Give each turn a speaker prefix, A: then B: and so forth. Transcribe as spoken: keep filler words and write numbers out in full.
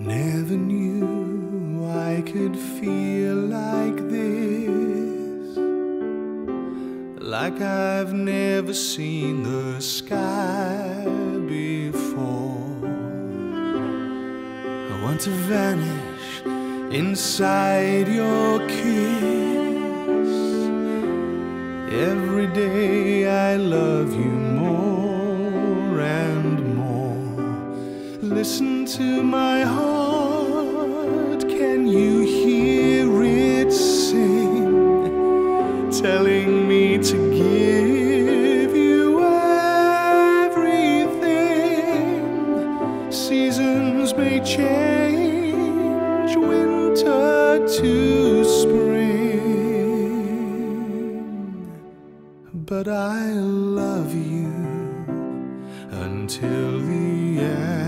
A: Never knew I could feel like this, like I've never seen the sky before. I want to vanish inside your kiss. Every day I love you more and more. Listen to my heart, can you hear it sing? Telling me to give you everything. Seasons may change, winter to spring, but I love you until the end.